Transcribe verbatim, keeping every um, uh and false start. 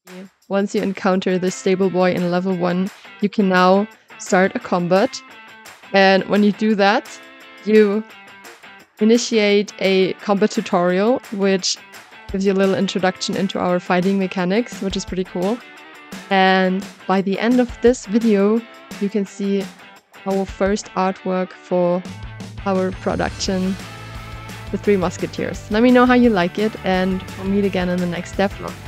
Once you encounter the stable boy in level one, you can now start a combat. And when you do that, you initiate a combat tutorial, which gives you a little introduction into our fighting mechanics, which is pretty cool. And by the end of this video, you can see our first artwork for our production, The Three Musketeers. Let me know how you like it, and we'll meet again in the next devlog.